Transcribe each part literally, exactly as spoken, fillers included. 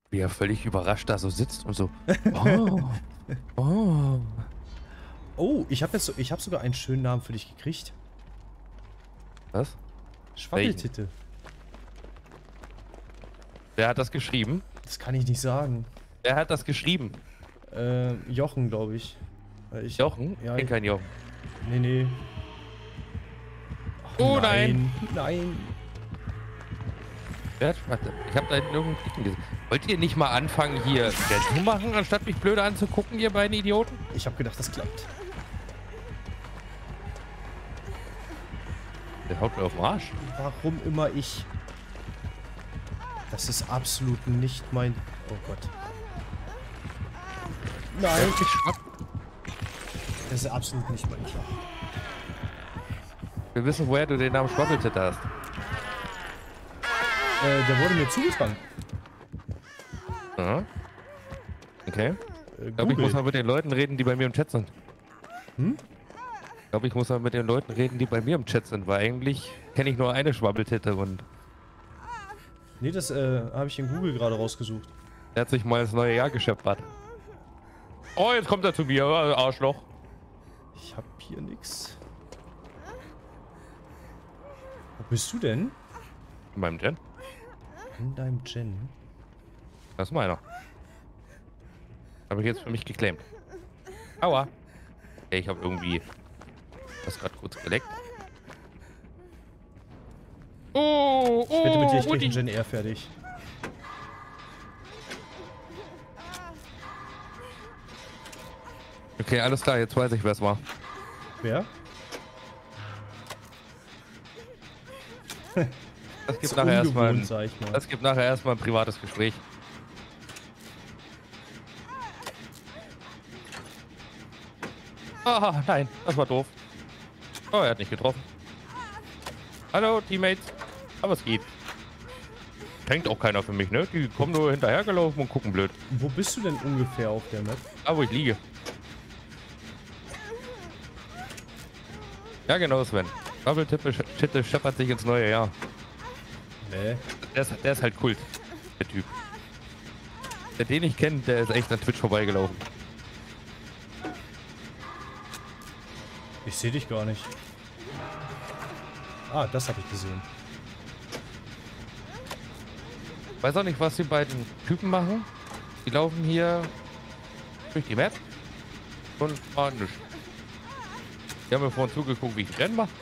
Wie er völlig überrascht da so sitzt und so. Oh. Oh. Oh, ich habe jetzt so, ich habe sogar einen schönen Namen für dich gekriegt. Was? Schwabbeltitte. Wer hat das geschrieben? Das kann ich nicht sagen. Wer hat das geschrieben? Äh, Jochen, glaube ich. Weil ich. Jochen? Ja, Ich kenn keinen Jochen. Nee, nee. Ach, Oh nein. nein! Nein. Wer hat, warte, ich habe da hinten irgendeinen Klicken gesehen. Wollt ihr nicht mal anfangen, hier Geld zu machen, anstatt mich blöde anzugucken, ihr beiden Idioten? Ich habe gedacht, das klappt. Der haut mir auf den Arsch. Warum immer ich? Das ist absolut nicht mein... Oh Gott. Nein. Das ist absolut nicht mein Schlag. Wir wissen, woher du den Namen Schwabbeltitte hast. Äh, der wurde mir zugetragen. Aha. Okay. Äh, Ich glaube, ich muss mal mit den Leuten reden, die bei mir im Chat sind. Hm? Ich glaube, ich muss mal mit den Leuten reden, die bei mir im Chat sind, weil eigentlich kenne ich nur eine Schwabbeltitte und Nee, das äh, habe ich in Google gerade rausgesucht. der hat sich mal ins neue Jahr gescheppert. Oh, jetzt kommt er zu mir, Arschloch. Ich hab hier nix. Wo bist du denn? In meinem Gen? In deinem Gen? Das ist meiner. Habe ich jetzt für mich geclaimt. Aua. Okay, ich habe irgendwie das gerade kurz geleckt. Oh, oh, Ich wette mit dir, ich krieg Mutti. den Gen eher fertig. Okay, alles klar, jetzt weiß ich, wer es war. Wer? Das gibt So nachher erstmal ein, ungewohnt, sag ich mal. das gibt nachher erstmal ein privates Gespräch. Ah, nein, das war doof. Oh, er hat nicht getroffen. Hallo, Teammates. Aber es geht. Hängt auch keiner für mich, ne? Die kommen nur hinterhergelaufen und gucken blöd. Wo bist du denn ungefähr auf der Map? Da, wo ich liege. Ja, genau, Sven. Schwabbeltitte Titte scheppert sich ins neue Jahr. Nee. Der ist, der ist halt Kult, der Typ. Der den ich kenne, der ist echt an Twitch vorbeigelaufen. Ich sehe dich gar nicht. Ah, das habe ich gesehen. Weiß auch nicht, was die beiden Typen machen. Die laufen hier durch die Map und fahren nichts. Die haben mir vorhin zugeguckt, wie ich Rennen mache.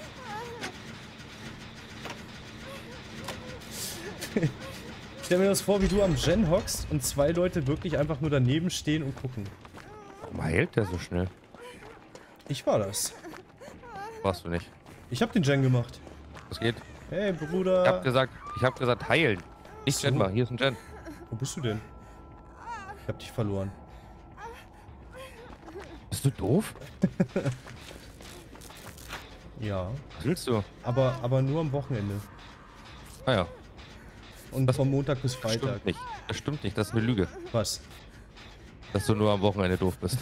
Stell mir das vor, wie du am Gen hockst und zwei Leute wirklich einfach nur daneben stehen und gucken. Warum heilt der so schnell? Ich war das. Warst du nicht. Ich habe den Gen gemacht. Was geht? Hey, Bruder. Ich hab gesagt, ich hab gesagt heilen. Nicht So. Gen machen, hier ist ein Gen. Wo bist du denn? Ich hab dich verloren. Bist du doof? Ja. Was willst du? Aber, aber nur am Wochenende. Ah ja, Und von Montag bis das Freitag. stimmt nicht. Das stimmt nicht, das ist eine Lüge. Was? Dass du nur am Wochenende doof bist.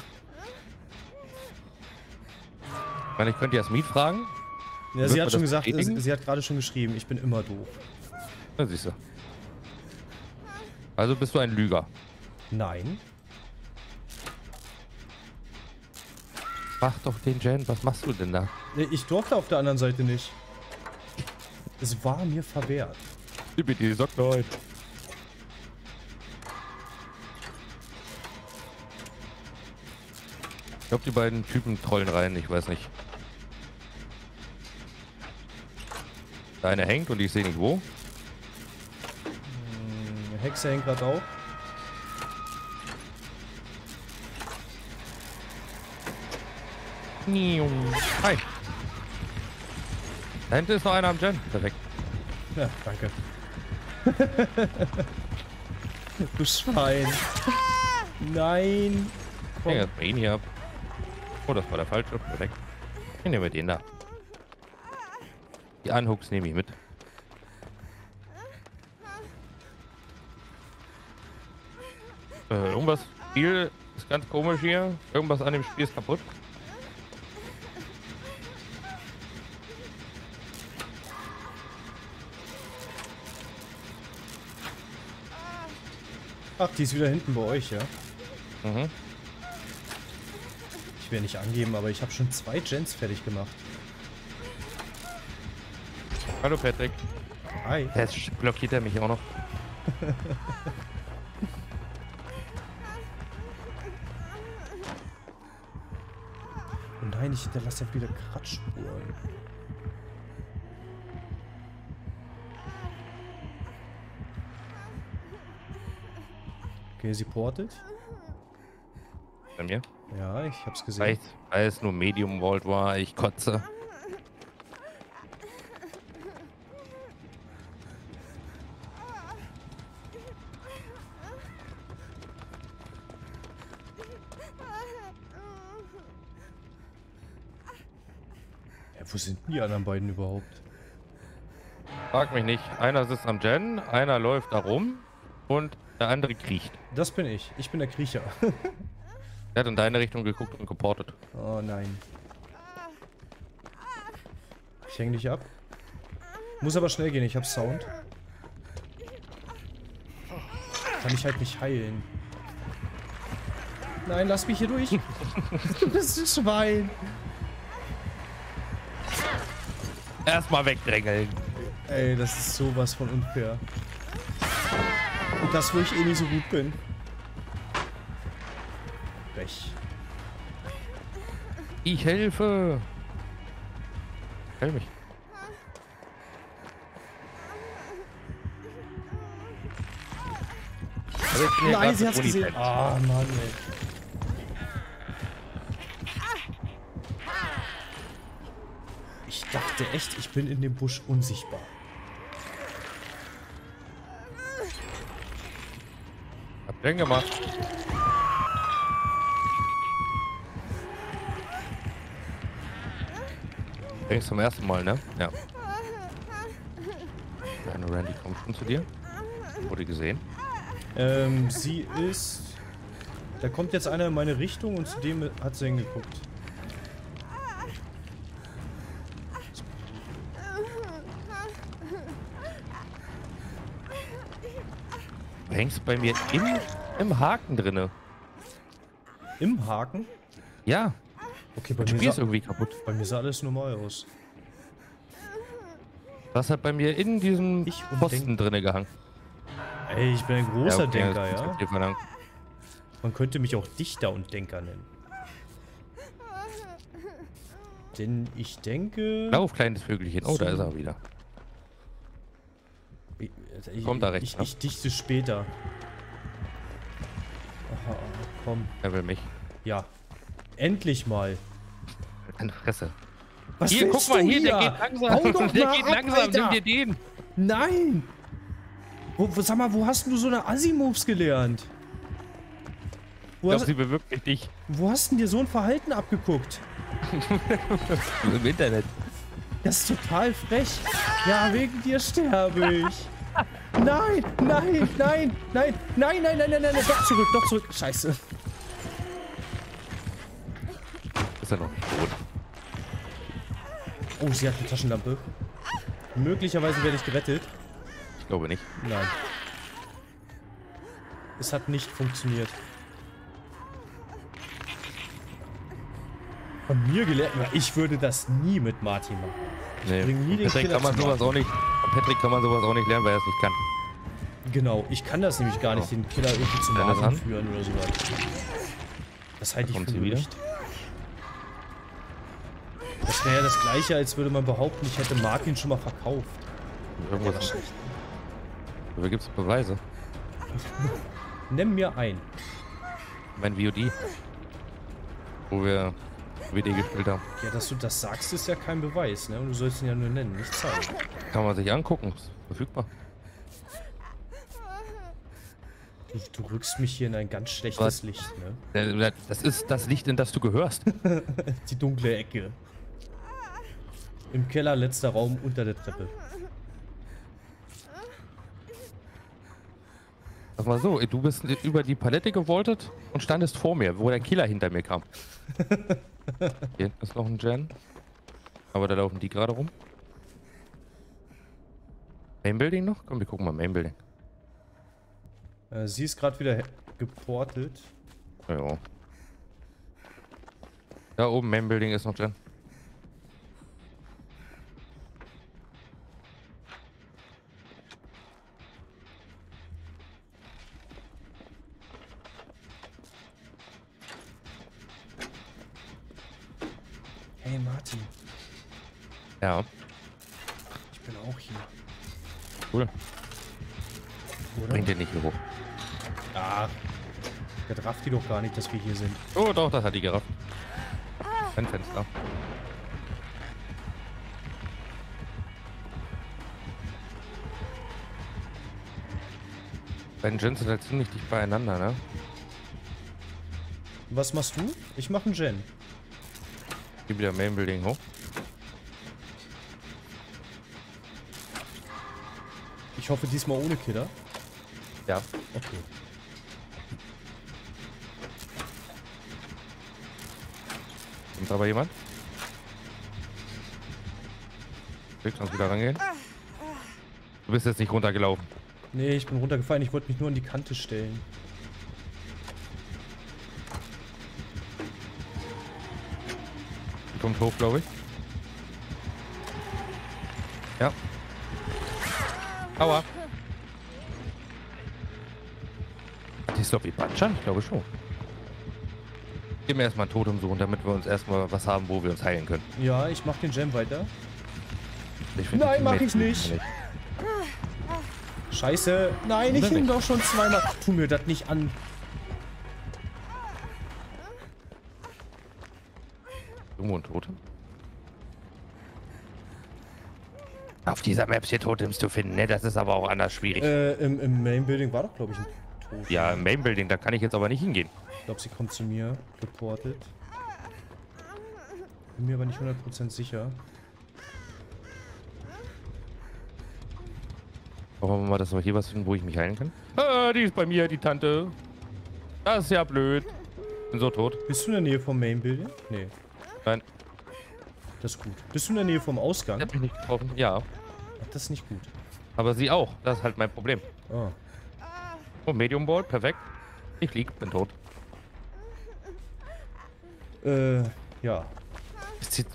Ich meine, ich könnte Jasmin fragen. Ja, Wird sie man hat schon das gesagt, bestätigen? sie, sie hat gerade schon geschrieben, ich bin immer doof. Na, siehst du. Also bist du ein Lüger. Nein. Mach doch den Gen, was machst du denn da? Nee, ich durfte auf der anderen Seite nicht. Es war mir verwehrt. Gib mir die Socken heute. Ich glaube, die beiden Typen trollen rein, ich weiß nicht. Der eine hängt und ich sehe nicht wo. Hm, Hexe hängt gerade auch. Hi. Da hinten ist noch einer am Gen. Perfekt. Ja, danke. Du Schwein. Nein. Ich hänge erstmal ihn hier ab. Oh, das war der falsche. Perfekt. Ich nehme den da. Die Anhooks nehme ich mit. Äh, irgendwas Spiel ist ganz komisch hier. Irgendwas an dem Spiel ist kaputt. Ach, die ist wieder hinten bei euch, ja? Mhm. Ich will nicht angeben, aber ich habe schon zwei Gens fertig gemacht. Hallo Patrick. Hi. Jetzt blockiert er mich auch noch. Und nein, ich hinterlasse ja wieder Kratzspuren. Okay, sie portet. Bei mir? Ja, ich hab's gesehen. Weil, weil es nur Medium Vault war, ich kotze. Ja, wo sind denn die anderen beiden überhaupt? Frag mich nicht. Einer sitzt am Gen, einer läuft da rum und der andere kriecht. Das bin ich. Ich bin der Kriecher. Der hat in deine Richtung geguckt und geportet. Oh nein. Ich hänge dich ab. Muss aber schnell gehen, ich hab Sound. Kann ich halt nicht heilen. Nein, lass mich hier durch. Du bist ein Schwein. Erstmal wegdrängeln. Ey, das ist sowas von unfair. Und das, wo ich eh nicht so gut bin. Pech. Ich helfe. Helf mich. Also ich bin hier Nein, grad sie mit hat's Uni gesehen. pennt. Ah, Mann, ey. Ich dachte echt, ich bin in dem Busch unsichtbar. Hab den gemacht. Denkst zum ersten Mal, ne? Ja. Deine Randy kommt schon zu dir. Wurde gesehen. Ähm, sie ist... Da kommt jetzt einer in meine Richtung und zu dem hat sie hingeguckt. Du hängst bei mir im, im Haken drinne. Im Haken? Ja. Okay, bei Das mir, Spiel ist sah, irgendwie kaputt. bei mir sah alles normal aus. Das hat bei mir in diesem Ich Posten drinne gehangen. Ey, ich bin ein großer okay, Denker, das ja? ist dir verlangt. Man könnte mich auch Dichter und Denker nennen. Denn ich denke... Lauf, kleines Vögelchen. Oh, da ist er wieder. Ich, ich, Kommt da rechts, ich, ne? ich dichte später. Aha, komm. Er will mich. Ja. Endlich mal. Eine Fresse. Was Hier, guck willst mal, du hier, der hier? geht langsam. Hau doch Der mal geht ab, langsam. Alter. Nimm dir den. Nein! Wo, wo, sag mal, wo hast denn du so eine Assi-Moves gelernt? Wo Ich glaube, hast, sie bewirkt mich nicht. wo hast denn dir so ein Verhalten abgeguckt? Im Internet. Das ist total frech. Ja, wegen dir sterbe ich. Nein, nein, nein, nein, nein, nein, nein, nein, nein, doch zurück, doch zurück. Scheiße. Ist er noch nicht tot? Oh, sie hat eine Taschenlampe. Möglicherweise werde ich gerettet. Ich glaube nicht. Nein. Es hat nicht funktioniert. Von mir gelernt. Ich würde das nie mit Martin machen. Ich Nee. bring nie den Patrick Killer kann man zu sowas Martin. auch nicht. Patrick kann man sowas auch nicht lernen, weil er es nicht kann. Genau, ich kann das nämlich gar nicht, So. den Killer irgendwie zum Deine Martin Hand? führen oder sowas. Das halte ich Kommt für sie wieder? Gerücht. Das wäre ja das gleiche, als würde man behaupten, ich hätte Martin schon mal verkauft. Irgendwas. Dafür gibt es Beweise. Nenn mir ein. Mein V O D. Wo wir W D gespielt haben. Ja, dass du das sagst, ist ja kein Beweis, ne? Und du sollst ihn ja nur nennen, nicht zeigen. Kann man sich angucken. Ist verfügbar. Du, du rückst mich hier in ein ganz schlechtes Was? Licht, ne? Äh, Das ist das Licht, in das du gehörst. Die dunkle Ecke. Im Keller, letzter Raum, unter der Treppe. Sag mal so, du bist über die Palette gewoltet und standest vor mir, wo der Killer hinter mir kam. Hier ist noch ein Gen. Aber da laufen die gerade rum. Main Building noch? Komm, wir gucken mal Main Building. Äh, sie ist gerade wieder geportet. Ja. Da oben, Main Building ist noch drin. Hey Martin. Ja. Ich bin auch hier. Cool. Oder? Bringt den nicht hier hoch. Ah. Der rafft die doch gar nicht, dass wir hier sind. Oh, doch, das hat die gerafft. Ein Fenster. Beiden Gens sind halt ziemlich dicht beieinander, ne? Was machst du? Ich mach einen Gen. Geh wieder Main Building hoch. Ich hoffe diesmal ohne Killer. Ja. Okay. Kommt aber jemand? Willst du uns wieder rangehen? Du bist jetzt nicht runtergelaufen. Nee, ich bin runtergefallen. Ich wollte mich nur an die Kante stellen. Die kommt hoch, glaube ich. Ja. Aua. Die ist doch wie Batschan? Ich glaube schon. Gehen wir erstmal ein Totem suchen, damit wir uns erstmal was haben, wo wir uns heilen können. Ja, ich mach den Gem weiter. Ich find Nein, die mach Mädchen ich nicht. nicht. Scheiße. Nein, ich Oder hing nicht? doch schon zweimal. Tu mir das nicht an. Irgendwo ein Totem? Auf dieser Map hier Totems zu finden, ne? Das ist aber auch anders schwierig. Äh, im, im Main Building war doch, glaube ich, ein Tod. Ja, im Main Building, da kann ich jetzt aber nicht hingehen. Ich glaube, sie kommt zu mir. Geportet. Bin mir aber nicht hundert Prozent sicher. Wollen wir mal, dass wir hier was finden, wo ich mich heilen kann? Ah, die ist bei mir, die Tante. Das ist ja blöd. Bin so tot. Bist du in der Nähe vom Main Building? Nee. Nein. Das ist gut. Bist du in der Nähe vom Ausgang? Ich hab mich nicht getroffen. Ja. Ach, das ist nicht gut. Aber sie auch. Das ist halt mein Problem. Ah. Oh, Medium Ball, perfekt. Ich lieg, bin tot. Äh, ja. Es zieht.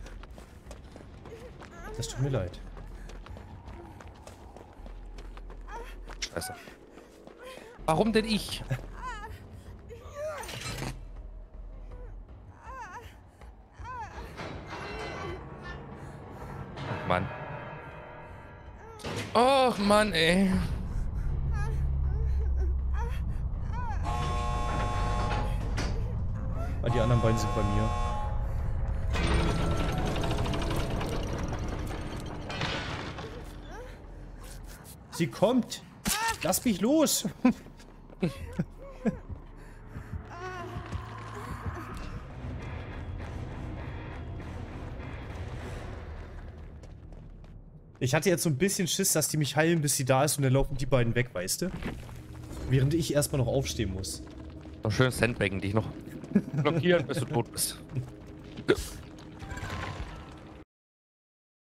Das tut mir leid. Scheiße. Warum denn ich? Ach, Mann. Och, Mann, ey. Ah, die anderen beiden sind bei mir. Sie kommt! Lass mich los! Ich hatte jetzt so ein bisschen Schiss, dass die mich heilen, bis sie da ist und dann laufen die beiden weg, weißt du? Während ich erstmal noch aufstehen muss. Noch schön Sandbaggen, dich noch blockieren, bis du tot bist.